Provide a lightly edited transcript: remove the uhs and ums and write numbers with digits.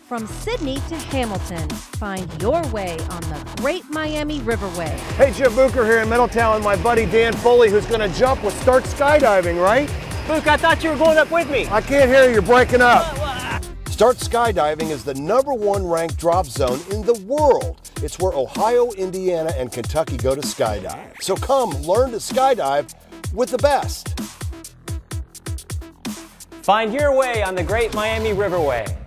From Sydney to Hamilton, find your way on the Great Miami Riverway. Hey, Jim Booker here in Middletown with my buddy Dan Foley, who's going to jump with Start Skydiving, right? Book, I thought you were going up with me. I can't hear you, you're breaking up. Start Skydiving is the #1 ranked drop zone in the world. It's where Ohio, Indiana, and Kentucky go to skydive. So come learn to skydive with the best. Find your way on the Great Miami Riverway.